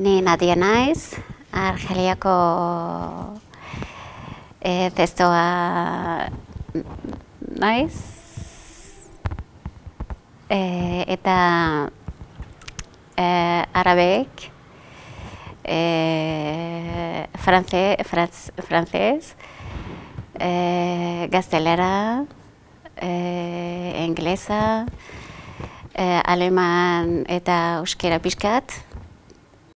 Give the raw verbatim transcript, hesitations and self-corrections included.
Ni Nadia naiz, Argeliako e, testoa naiz, e, eta e, arabek, e, frantze, frantz, frantzez, e, gaztelera, e, inglesa, e, aleman eta euskera pixkat.